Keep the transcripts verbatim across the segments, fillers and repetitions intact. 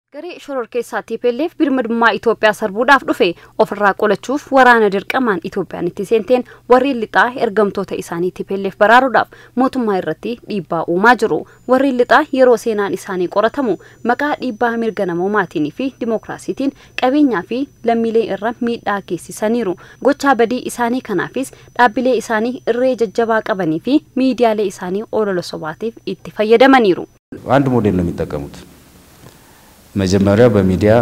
Garee shororkeessaa T P L F birmadummaa Itoophiyaa sarbuudhaaf dhufe ofirraa qolachuuf waraana dirqamaan Itoophiyaan itti seenteen warreen lixaa ergamtoota isaanii T P L F baraaruudhaaf mootummaa irratti dhiibbaa uumaa jiru. Warreen lixaa yeroo seenaan isaanii qoratamu maqaa dhiibbaa mirga namoomaatiin fi diimookraasiitiin qabeenyaa fi lammiilee irra miidhaa geessisaniiru. Gochaa badii isaanii kanaafis dhaabbilee isaanii irree jajjabaa qabanii fi miidiyaalee isaanii olola sobaatiif itti fayyadamaniiru. አንድ ሞዴል ነው የሚጠቀሙት መጀመሪያ በሚዲያ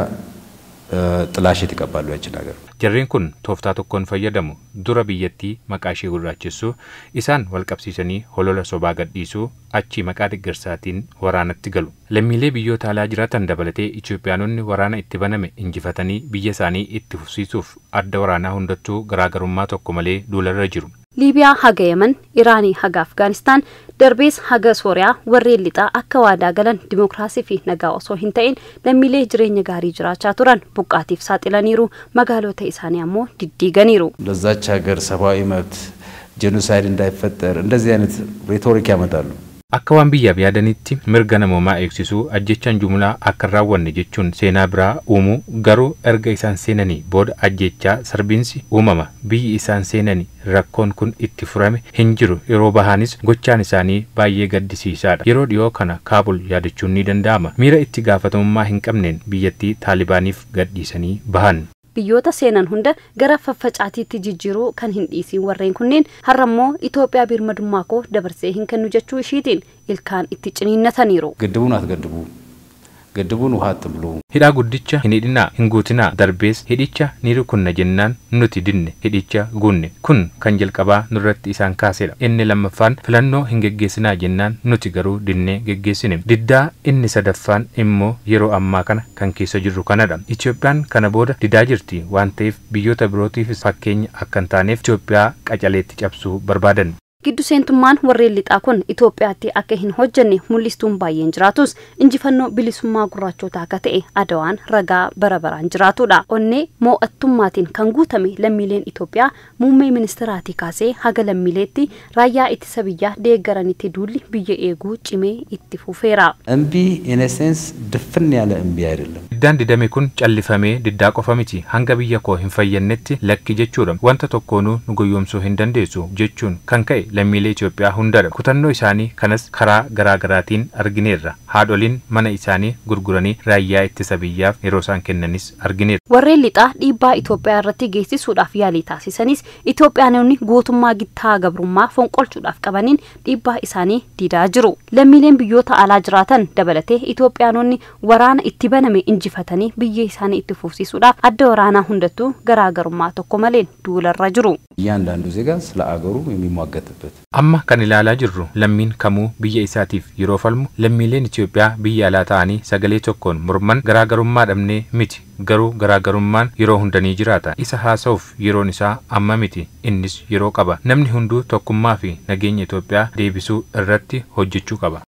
ጥላሸት ይቀባሉ ያቺ ነገር jarreen kun tooftaa tokkoon fayyadamu dura biyyattii maqaa ishee gurraachessuu isaan wal qabsiisanii holola sobaa gadhiisuu achi maqaa deeggarsaatiin waraanatti galu lammiilee biyyoota alaa jiraatan dabalatee Itoophiyaanonni waraana itti baname injifatanii biyya isaanii itti fufsiisuuf adda waraanaa hundattuu garaagarummaa tokko malee duularra jiru. Liibiyaa haga Yemen, Iraanii haga Afgaanistaan, darbees haga Sooriyaa warreen lixaa akka waadaa galan diimookraasii fi nagaa osoo hin ta'in lammiilee jireenya gaarii jiraachaa turan buqqaatiif saaxilaniiru magaalota isaanii ammoo diddiiganiiru. ለዛች ሀገር ሰብአዊ መብት ጄኖሳይድ እንዳይፈጠር እንደዚህ አይነት ሬቶሪክ ያመጣሉ. akka waan biyyaaf yaadanitti mirga namoomaa eegsisuu ajjechaan jumlaa akka raawwanne jechuun seenaa biraa uumuu garuu erga isaan seenanii booda ajjechaa sarbiinsi uumama biyyi isaan seenanii rakkoon kun itti furame hin jiru yeroo bahaanis gochaan isaanii baay'ee gaddisiisaadha yeroo dhiyoo kana Kaabul yaadachuun ni danda'ama miira itti gaafatamummaa hin qabneen biyyattii Taalibaaniif gadhiisanii bahan. Biyyoota seenan hunda gara faffacaatiitti jijjiiruu kan hin dhiisin warreen kunneen har'ammoo Itoophiyaa birmadummaa koo dabarsee hin kennu jechuu ishiitiin ilkaan itti ciniinnataniiru. Gidduun as gaddubu gidduun uhaatti bulu. Hidhaa guddicha hin hidhinaa hin guutinaa darbees hidhicha ni rukunna jennaan nuti dinne hidhicha guunne kun kan jalqabaa nurratti isaan kaasedha inni lammaffaan filannoo hin geggeessinaa jennaan nuti garuu dinne geggeessine diddaa inni sadaffaan immoo yeroo ammaa kana kan keessa jirru kanadha Itoophiyaan kana booda didaa jirti waan ta'eef biyyoota birootiifis fakkeenya akka hin taaneef Itoophiyaa qacaleetti cabsuu barbaadan. Giddu seentummaan warreen lixaa kun Itoophiyaatti akka hin hojjenne mul'istuun baay'een jiraatus injifannoo bilisummaa gurraachotaa akka ta'e adawaan ragaa bara baraan jiraatudha. Onnee moo'attummaatiin kan guutame lammiileen Itoophiyaa muummee ministeeraatii kaasee haga lammiileetti raayyaa ittisa biyyaa deeggaranitti duulli biyya eeguu cimee itti fufeera. እምቢ in a sense ድፍን ያለ እምቢ አይደለም. Diddaan didame kun callifamee diddaa qofa miti hanga biyya koo hin fayyannetti lakki jechuudha wanta tokkoonuu nu goyoomsuu hin dandeessu jechuun kan ka'e lammiilee Itoophiyaa hundadha kutannoo isaanii kanas karaa garaagaraatiin argineerra haadholiin mana isaanii gurguranii raayyaa ittisa biyyaaf yeroo isaan kennanis argineerra. Warreen lixaa dhiibbaa Itoophiyaa irratti geessisuudhaaf yaalii taasisanis Itoophiyaanonni gootummaa gittaa gabrummaa fonqolchuudhaaf qabaniin dhiibbaa isaanii didaa jiru. Lammiileen biyyoota alaa jiraatan dabalatee Itoophiyaanonni waraana itti baname injifatanii biyya isaanii itti fufsiisuudhaaf adda waraanaa hundattuu garaagarummaa tokko malee duularra jiru. እያንዳንዱ ዜጋ ስለ አገሩ የሚሟገትበት amma kan ilaalaa jirru lammiin kamuu biyya isaatiif yeroo falmu lammiileen Itoophiyaa biyya alaa ta'anii sagalee tokkoon morman garaagarummaa dhabnee miti garuu garaagarummaan yeroo hundanii jiraata isa haasa'uuf yeroon isaa amma miti innis yeroo qaba namni hunduu tokkummaa fi nageenya Itoophiyaa deebisuu irratti hojjechuu qaba.